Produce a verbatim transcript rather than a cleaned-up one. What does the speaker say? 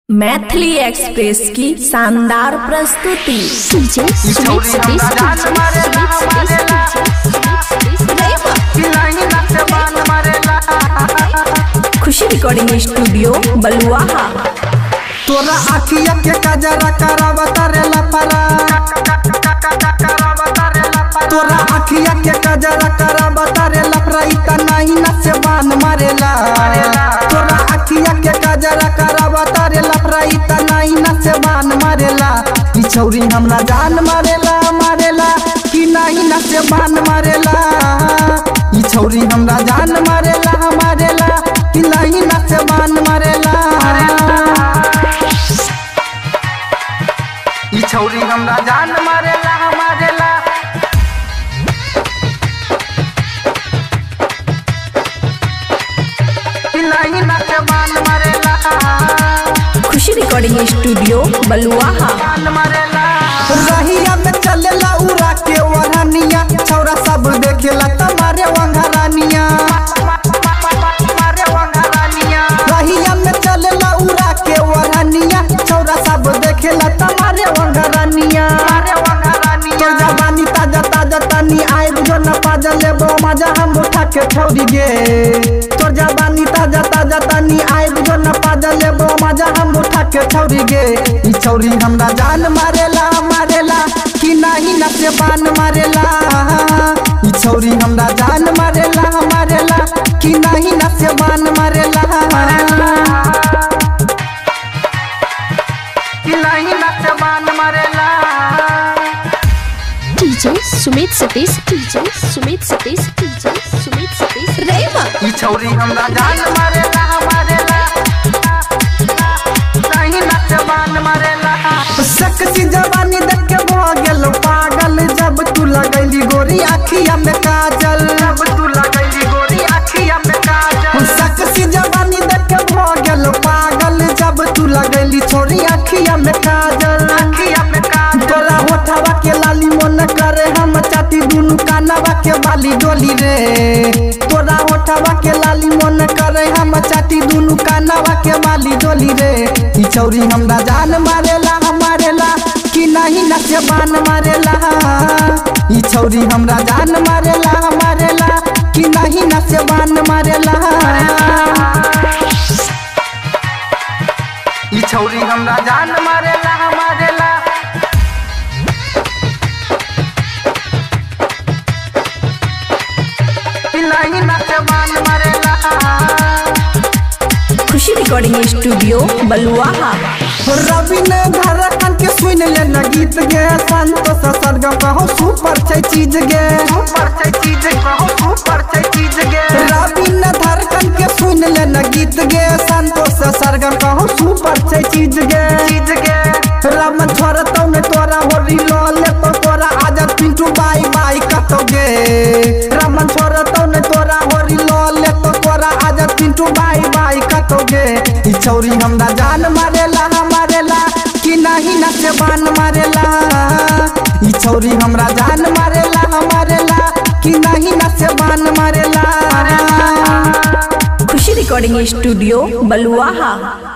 Maithili express की शानदार प्रस्तुति। Khushi recording studio Baluaha. तोरा आखिया के कजरा करावता रे लफरा, तोरा आखिया के कजरा करावता रे लफरा, इतना नहीं न से बान मारेला। तोरा आखिया के कजरा करावता रे लफरा, इतना नहीं न से बान मारेला। ई छौरी हमरा जान मारेला मारेला कि नहीं न से बान मारेला। ई छौरी हमरा जान मारेला मारेला कि नहीं न से बान मारेला। ई छौरी हमरा जान मारेला मारेला कि नहीं न से बान मारेला। Khushi recording studio Baluaha. रहिया में चलेला उड़ा के वरनिया, छौरा सब देखेला तुम्हारे वंघरानिया। रहिया में चलेला उड़ा के वरनिया, छौरा सब देखेला तुम्हारे वंघरानिया। तो जवानी ताजा ताजा तनी आए जो न पाजा लेबो मजा हम उठा के छौरी गे। तो जवानी ताजा ताजा तनी आए जो न पाजा लेबो मजा हम उठा के छौरी गे। ई छौरी हमरा जान मारेला मारेला कि नहीं न से बान मारेला। ई छौरी हमरा जान मारेला मारेला कि नहीं न से बान मारेला। कि नहीं न से बान मारेला। DJ Sumit Satish, DJ Sumit Satish, DJ Sumit Satish Rewa. ई छौरी हमरा जान मारेला मारेला नहीं न से बान मारेला। सकसी जवानी देख के हो गेलो पागल, जब तू लगैली गोरी आखिया में काजल। जब तू लगैली गोरी आखिया में काजल। सकसी जवानी देख के हो गेलो पागल, जब तू लगैली छोरी आखिया में काजल। आखिया में काजल। तोरा होठवा के लाली मन करे हम चाटी दुनु कानवा के बाली डोली रे। तोरा होठवा के लाली मन करे हम चाटी दुनु कानवा के बाली डोली रे। ई छौरी हमरा जान मारेला मारेला कि नहीं न से बान मारेला। ई छौरी हमरा जान मारेला मारेला कि नहीं न से बान मारेला। ई छौरी हमरा जान मारेला मारेला कि नहीं न से बान मारेला। खुशी रिकॉर्डिंग स्टूडियो बलुआहा। रवि ने धड़कन के सुन ले न गीत गे, संतोष सरगम कहो सुपर छै चीज गे। सुपर छै चीज कहो सुपर छै चीज गे। रवि ने धड़कन के सुन ले न गीत गे, संतोष सरगम कहो सुपर छै चीज गे। चीज गे रमन छोरा तो ने तोरा होरी लो ले तो तोरा आजा पिंटू बाई बाई कतो गे। रमन छोरा तो ने तोरा होरी लो ले तो तोरा आजा पिंटू बाई बाई कतो गे। ई छौरी हमरा जान मारेला मारेला कि नहीं न से बान मारेला। ई छौरी हमरा जान मारेला मारेला कि नहीं न से बान मारेला। खुशी रिकॉर्डिंग स्टूडियो बलुआहा।